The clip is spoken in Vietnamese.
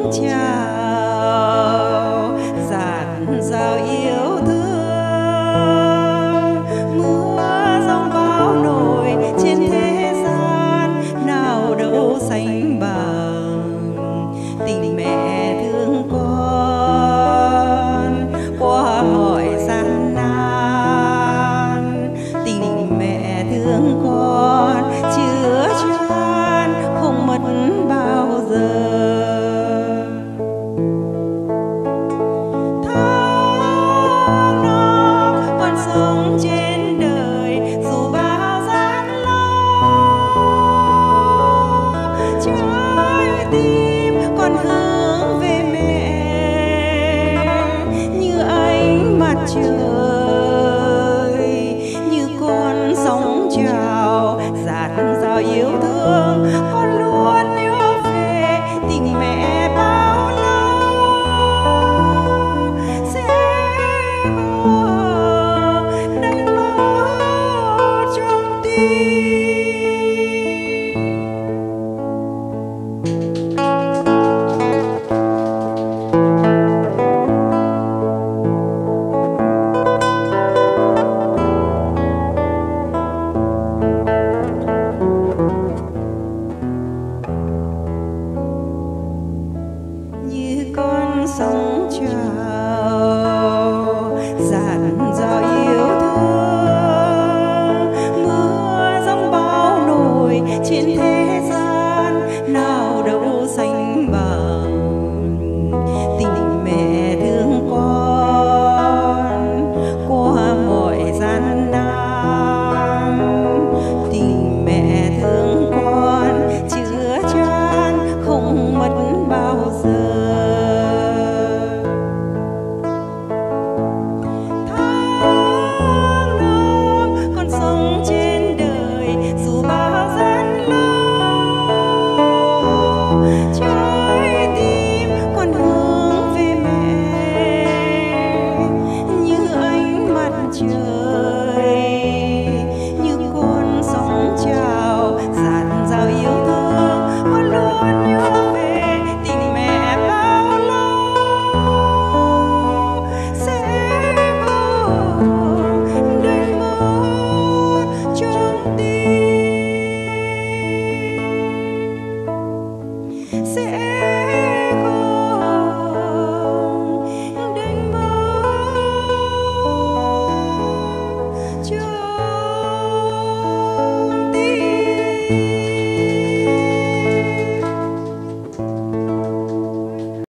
chào dạt dào yêu thương. Mưa giông bão nổi trên thế gian, nào đâu sánh bằng tình mẹ thương con qua mọi gian nan. Tình mẹ thương con chứa chan không mất bao giờ. Tháng năm con sống trên đời dù bao gian lao, trái tim con hướng về mẹ như ánh mặt trời, như con sóng trào dạt dào yêu thương. Con luôn nhớ về tình mẹ bao lâu sẽ mơ đánh mất trong tim. Như con sông